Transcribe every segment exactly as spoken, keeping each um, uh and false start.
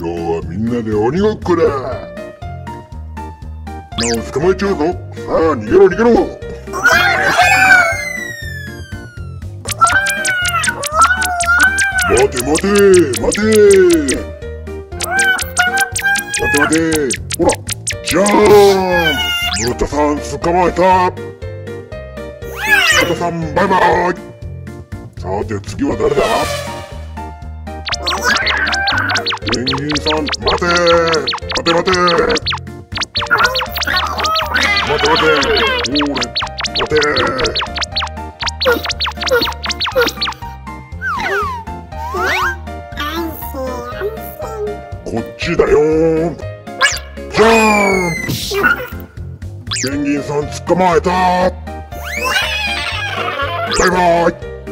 今日はみんなで鬼ごっこだ。なお捕まえちゃうぞ。さあ逃げろ逃げろ。待て待て待て待て待て。ほらじゃーん、ブタさん捕まえた。ブタさんバイバイ。さて次は誰だ。ペンギンさん待て待て待て待て待て。おーれ待て。こっちだよー。ジャンプ。ペンギンさん捕まえた。バイバイ。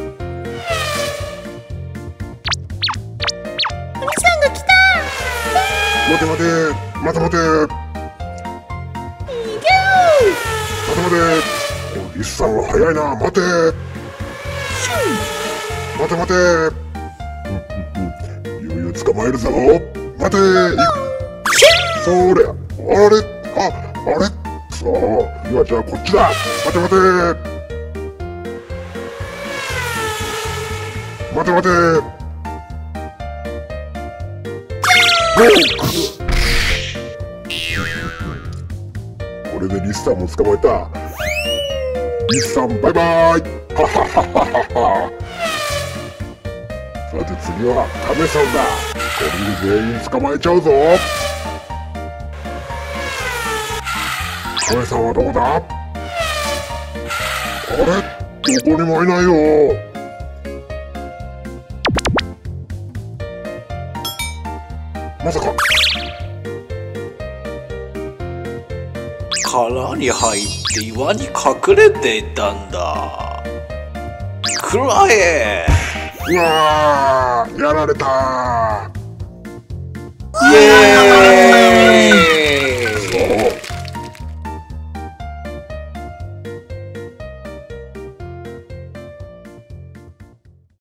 お兄さんが来た。 待て待て待て待て待て待て。リスさんは早いな。待て待て待て。いよいよ捕まえるぞ。待て。それあれああれそう今じゃあこっちだ。待て待て待て待て。これでリスさんも捕まえた。リスさんバイバイ。はははは。さて次はカメさんだ。これで全員捕まえちゃうぞ。カメさんはどこだ。あれどこにもいないよ。まさか殻に入って岩に隠れていたんだ。くらえ。 うわーやられた。 イエーイ。